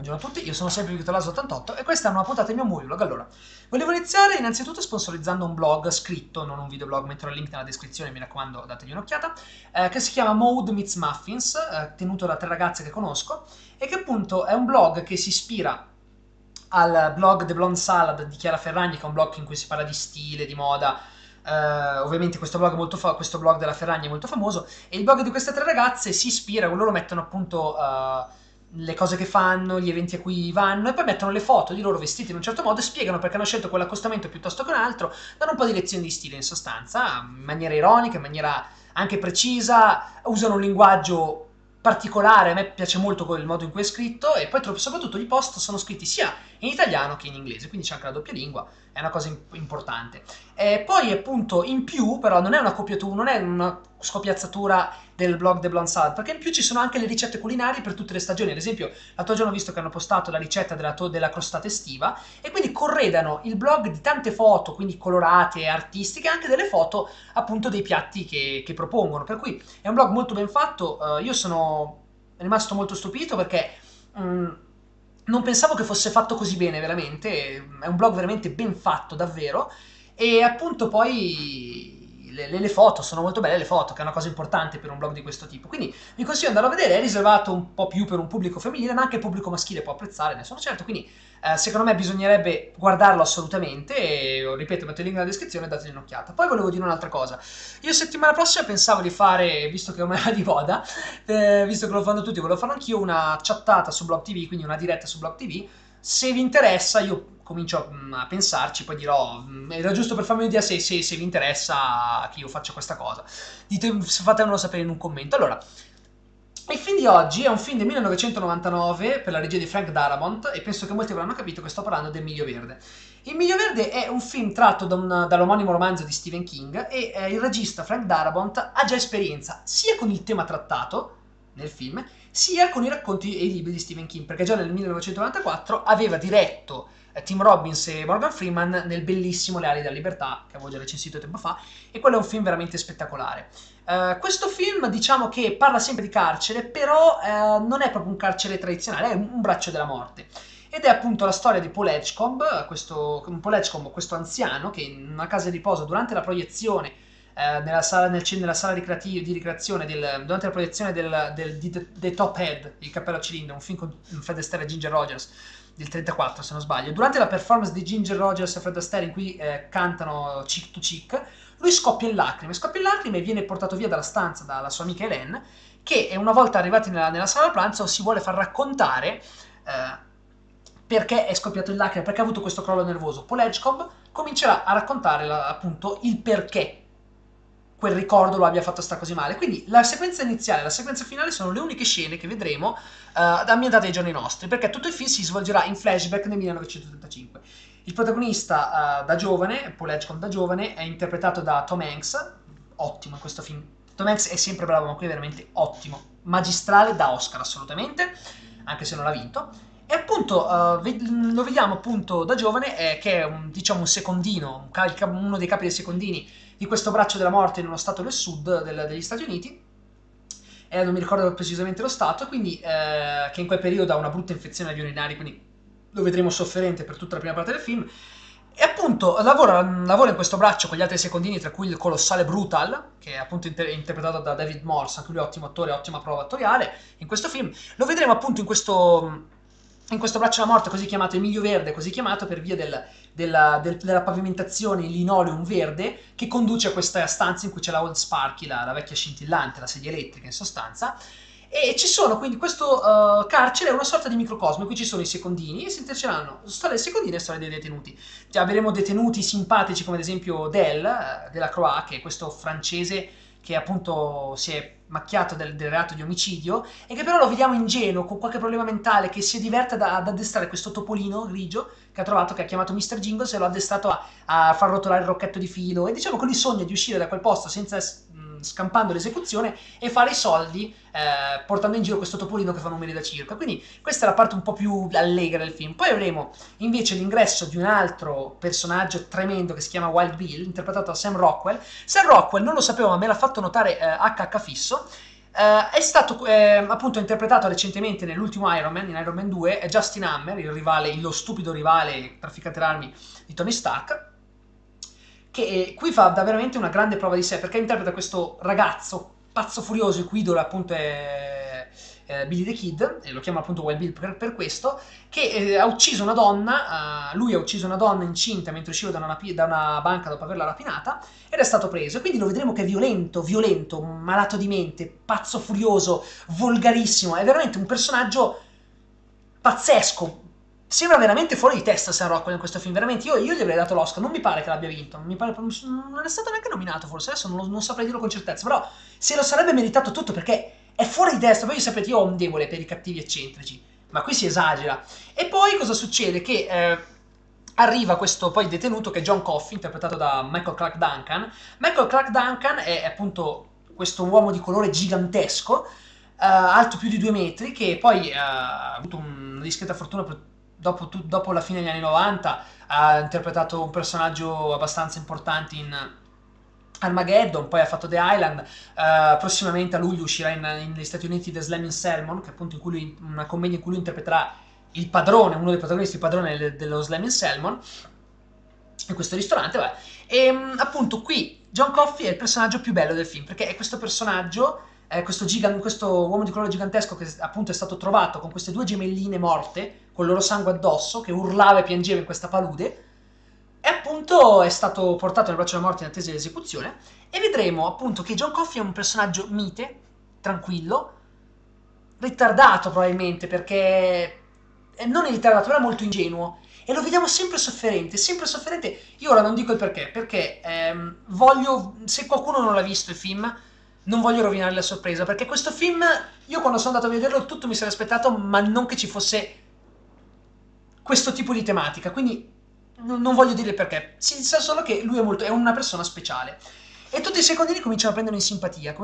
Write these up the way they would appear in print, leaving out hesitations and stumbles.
Buongiorno a tutti, io sono sempre Vitalaso88 e questa è una puntata del mio movie vlog. Allora, volevo iniziare innanzitutto sponsorizzando un blog scritto, non un videoblog, metterò il link nella descrizione, mi raccomando dategli un'occhiata, che si chiama Mode Meets Muffins, tenuto da 3 ragazze che conosco, e che appunto è un blog che si ispira al blog The Blonde Salad di Chiara Ferragni, che è un blog in cui si parla di stile, di moda. Ovviamente questo blog della Ferragni è molto famoso, e il blog di queste 3 ragazze si ispira, loro mettono appunto le cose che fanno, gli eventi a cui vanno, e poi mettono le foto di loro vestiti in un certo modo e spiegano perché hanno scelto quell'accostamento piuttosto che un altro, danno un po' di lezioni di stile in sostanza, in maniera ironica, in maniera anche precisa, usano un linguaggio particolare, a me piace molto il modo in cui è scritto, e poi soprattutto i post sono scritti sia in italiano che in inglese, quindi c'è anche la doppia lingua, è una cosa importante. E poi appunto in più, però non è una copiatura, non è una scopiazzatura del blog The Blonde Salad, perché in più ci sono anche le ricette culinarie per tutte le stagioni. Ad esempio l'altro giorno ho visto che hanno postato la ricetta della crostata estiva, e quindi corredano il blog di tante foto, quindi colorate e artistiche, anche delle foto appunto dei piatti che propongono, per cui è un blog molto ben fatto. Io sono rimasto molto stupito perché non pensavo che fosse fatto così bene, veramente, è un blog veramente ben fatto, davvero, e appunto poi le foto, sono molto belle le foto, che è una cosa importante per un blog di questo tipo, quindi vi consiglio di andarlo a vedere, è riservato un po' più per un pubblico femminile, ma anche il pubblico maschile può apprezzare, ne sono certo, quindi secondo me bisognerebbe guardarlo assolutamente, e ripeto, metto il link nella descrizione e dategli un'occhiata. Poi volevo dire un'altra cosa, io settimana prossima pensavo di fare, visto che ormai è di moda, visto che lo fanno tutti, volevo fare anch'io una chattata su Blog TV, quindi una diretta su Blog TV. Se vi interessa, io comincio a pensarci, poi dirò, era giusto per farmi un'idea se vi interessa che io faccia questa cosa. Fatemelo sapere in un commento. Allora, il film di oggi è un film del 1999 per la regia di Frank Darabont, e penso che molti avranno capito che sto parlando del Miglio Verde. Il Miglio Verde è un film tratto dall'omonimo romanzo di Stephen King, e il regista Frank Darabont ha già esperienza sia con il tema trattato nel film, sia con i racconti e i libri di Stephen King, perché già nel 1994 aveva diretto Tim Robbins e Morgan Freeman nel bellissimo Le ali della libertà, che avevo già recensito tempo fa, e quello è un film veramente spettacolare. Questo film, diciamo che parla sempre di carcere, però non è proprio un carcere tradizionale, è un braccio della morte. Ed è appunto la storia di Paul Edgecombe, questo anziano che in una casa di riposo durante la proiezione nella sala di ricreazione durante la proiezione di The Top Head, Il cappello a cilindro, un film con Fred Astaire e Ginger Rogers del 34 se non sbaglio, durante la performance di Ginger Rogers e Fred Astaire in cui cantano Chick to Chick, lui scoppia in lacrime e viene portato via dalla stanza dalla sua amica Hélène, che una volta arrivati nella sala da pranzo si vuole far raccontare perché è scoppiato in lacrime, perché ha avuto questo crollo nervoso. Paul Edgecombe comincerà a raccontare appunto il perché quel ricordo lo abbia fatto stare così male. Quindi la sequenza iniziale e la sequenza finale sono le uniche scene che vedremo ambientate ai giorni nostri, perché tutto il film si svolgerà in flashback nel 1935. Il protagonista da giovane, Paul Edgecombe da giovane, è interpretato da Tom Hanks, ottimo in questo film. Tom Hanks è sempre bravo, ma qui è veramente ottimo, magistrale, da Oscar assolutamente, anche se non l'ha vinto. E appunto lo vediamo appunto da giovane, che è diciamo un secondino, uno dei capi dei secondini di questo braccio della morte in uno stato del sud degli Stati Uniti, non mi ricordo precisamente lo stato, quindi che in quel periodo ha una brutta infezione agli urinari, quindi lo vedremo sofferente per tutta la prima parte del film, e appunto lavora in questo braccio con gli altri secondini, tra cui il colossale Brutal, che è appunto interpretato da David Morse, anche lui ottimo attore, ottima prova attoriale in questo film. Lo vedremo appunto in questo braccio della morte, così chiamato il Miglio Verde, così chiamato per via della pavimentazione in linoleum verde che conduce a questa stanza in cui c'è la Old Sparky, la vecchia scintillante, la sedia elettrica in sostanza. E ci sono, quindi questo carcere è una sorta di microcosmo in cui ci sono i secondini e si intrecceranno storie dei secondini e storie dei detenuti. Avremo detenuti simpatici come ad esempio Delacroix, che è questo francese che appunto si è macchiato del reato di omicidio, e che però lo vediamo ingenuo, con qualche problema mentale, che si diverte ad addestrare questo topolino grigio che ha trovato, che ha chiamato Mr. Jingles, e lo ha addestrato a far rotolare il rocchetto di filo, e diciamo che lui sogna di uscire da quel posto senza scampando l'esecuzione e fare i soldi portando in giro questo topolino che fa numeri da circo. Quindi questa è la parte un po' più allegra del film. Poi avremo invece l'ingresso di un altro personaggio tremendo che si chiama Wild Bill, interpretato da Sam Rockwell. Sam Rockwell, non lo sapevo ma me l'ha fatto notare HH Fisso, È stato appunto interpretato recentemente nell'ultimo Iron Man, in Iron Man 2, è Justin Hammer, il rivale, lo stupido rivale trafficante d'armi di Tony Stark, che qui fa da veramente una grande prova di sé, perché interpreta questo ragazzo pazzo furioso, il cui idolo appunto è Billy the Kid, e lo chiama appunto Wild Bill per questo, che ha ucciso una donna, lui ha ucciso una donna incinta mentre usciva da una banca dopo averla rapinata, ed è stato preso, e quindi lo vedremo che è violento, malato di mente, pazzo furioso, volgarissimo, è veramente un personaggio pazzesco. Sembra veramente fuori di testa Sam Rockwell in questo film, veramente. Io gli avrei dato l'Oscar, non mi pare che l'abbia vinto, non è stato neanche nominato forse, adesso non saprei dirlo con certezza, però se lo sarebbe meritato tutto perché è fuori di testa. Poi sapete, io ho un debole per i cattivi eccentrici, ma qui si esagera. E poi cosa succede? Che arriva questo poi detenuto che è John Coffey, interpretato da Michael Clark Duncan. Michael Clark Duncan è appunto questo uomo di colore gigantesco, alto più di 2 metri, che poi ha avuto una discreta fortuna dopo la fine degli anni 90, ha interpretato un personaggio abbastanza importante in Armageddon, poi ha fatto The Island, prossimamente a luglio uscirà negli Stati Uniti The Slamming Salmon, che è appunto una commedia in cui lui interpreterà il padrone, uno dei protagonisti, il padrone dello Slamming Salmon, in questo ristorante, vabbè. E appunto qui John Coffey è il personaggio più bello del film, perché è questo personaggio, questo uomo di colore gigantesco che appunto è stato trovato con queste 2 gemelline morte, con il loro sangue addosso, che urlava e piangeva in questa palude, e appunto è stato portato nel braccio della morte in attesa di esecuzione, e vedremo appunto che John Coffey è un personaggio mite, tranquillo, ritardato probabilmente, perché non è ritardato, però è molto ingenuo, e lo vediamo sempre sofferente, sempre sofferente. Io ora non dico il perché voglio, se qualcuno non l'ha visto il film, non voglio rovinare la sorpresa, perché questo film, io quando sono andato a vederlo tutto mi sarei aspettato, ma non che ci fosse questo tipo di tematica, quindi non voglio dire il perché, si sa solo che lui è una persona speciale. E tutti i secondini cominciano a prendere in simpatia,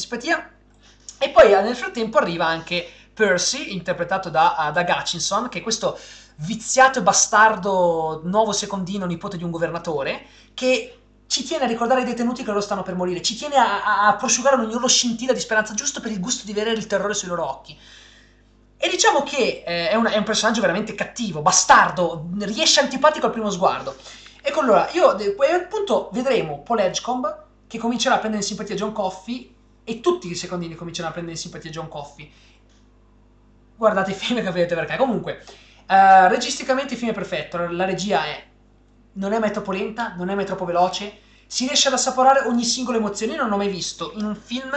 e poi nel frattempo arriva anche Percy, interpretato da Doug Hutchinson, che è questo viziato e bastardo nuovo secondino, nipote di un governatore, che ci tiene a ricordare ai detenuti che loro stanno per morire, ci tiene a prosciugare ogni loro scintilla di speranza, giusto per il gusto di vedere il terrore sui loro occhi. E diciamo che è un personaggio veramente cattivo, bastardo, riesce antipatico al primo sguardo. Ecco, allora, appunto vedremo Paul Edgecombe che comincerà a prendere in simpatia John Coffey, e tutti i secondini cominceranno a prendere in simpatia John Coffey. Guardate i film e capirete perché. Comunque, registicamente il film è perfetto, la regia non è mai troppo lenta, non è mai troppo veloce, si riesce ad assaporare ogni singola emozione. Io non ho mai visto in un film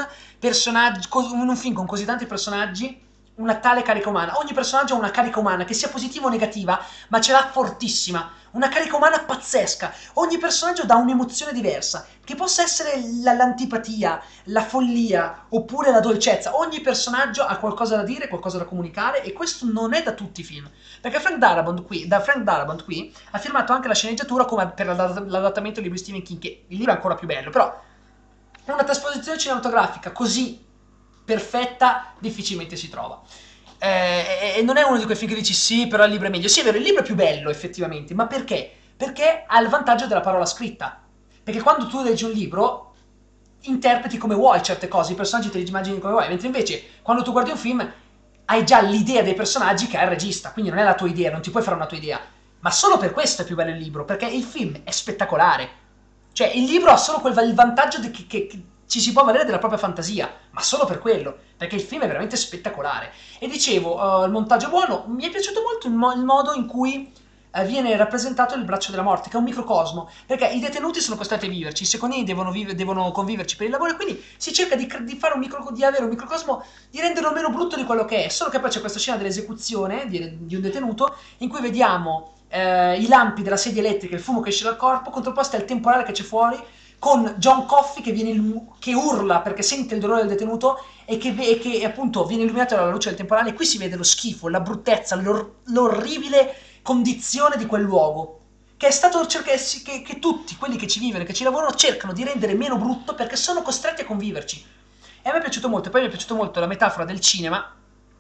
con così tanti personaggi una tale carica umana. Ogni personaggio ha una carica umana, che sia positiva o negativa, ma ce l'ha fortissima. Una carica umana pazzesca. Ogni personaggio dà un'emozione diversa, che possa essere l'antipatia, la follia, oppure la dolcezza. Ogni personaggio ha qualcosa da dire, qualcosa da comunicare, e questo non è da tutti i film. Perché Frank Darabont qui ha firmato anche la sceneggiatura come per l'adattamento del libro di Stephen King, che il libro è ancora più bello, però una trasposizione cinematografica così perfetta difficilmente si trova. E non è uno di quei film che dici sì, però il libro è meglio. Sì, è vero, il libro è più bello effettivamente, ma perché? Perché ha il vantaggio della parola scritta. Perché quando tu leggi un libro interpreti come vuoi certe cose, i personaggi te li immagini come vuoi, mentre invece quando tu guardi un film hai già l'idea dei personaggi che ha il regista, quindi non è la tua idea, non ti puoi fare una tua idea. Ma solo per questo è più bello il libro, perché il film è spettacolare. Cioè, il libro ha solo il vantaggio che ci si può valere della propria fantasia, ma solo per quello, perché il film è veramente spettacolare. E dicevo, il montaggio è buono, mi è piaciuto molto il modo in cui viene rappresentato il braccio della morte, che è un microcosmo, perché i detenuti sono costretti a viverci, i secondini devono conviverci per il lavoro, e quindi si cerca di avere un microcosmo, di renderlo meno brutto di quello che è, solo che poi c'è questa scena dell'esecuzione di un detenuto, in cui vediamo i lampi della sedia elettrica, il fumo che esce dal corpo, contrapposti al temporale che c'è fuori, con John Coffey che urla perché sente il dolore del detenuto, e che appunto viene illuminato dalla luce del temporale. E qui si vede lo schifo, la bruttezza, l'orribile condizione di quel luogo, che è stato che tutti quelli che ci vivono e che ci lavorano cercano di rendere meno brutto, perché sono costretti a conviverci. E a me è piaciuto molto. E poi mi è piaciuto molto la metafora del cinema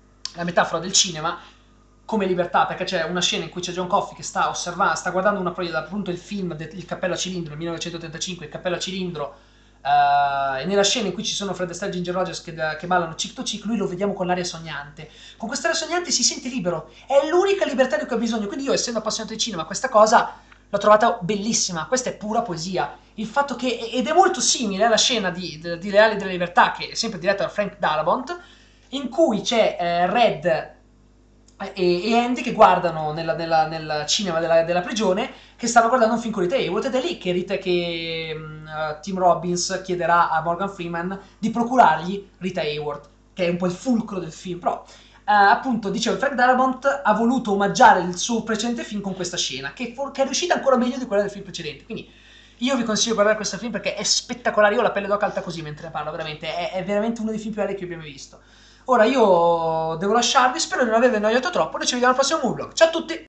come libertà, perché c'è una scena in cui c'è John Coffey che sta guardando appunto il film Il cappello a cilindro, nel 1985, Il cappello a cilindro, e nella scena in cui ci sono Fred Astaire e Ginger Rogers che ballano Chick to Chick, lui lo vediamo con l'aria sognante. Con quest'aria sognante si sente libero, è l'unica libertà di cui ha bisogno. Quindi io, essendo appassionato di cinema, questa cosa l'ho trovata bellissima, questa è pura poesia. Il fatto che, ed è molto simile alla scena di Le ali della libertà, che è sempre diretta da Frank Darabont, in cui c'è Red e Andy che guardano nel cinema della prigione, che stanno guardando un film con Rita Hayworth, ed è lì che Tim Robbins chiederà a Morgan Freeman di procurargli Rita Hayworth, che è un po' il fulcro del film. Però appunto, dicevo, Frank Darabont ha voluto omaggiare il suo precedente film con questa scena, che è riuscita ancora meglio di quella del film precedente. Quindi io vi consiglio di guardare questo film perché è spettacolare. Io ho la pelle d'oca alta così mentre ne parlo, veramente, è veramente uno dei film più belli che abbia mai visto. Ora io devo lasciarvi, spero di non avervi annoiato troppo, noi ci vediamo al prossimo vlog. Ciao a tutti!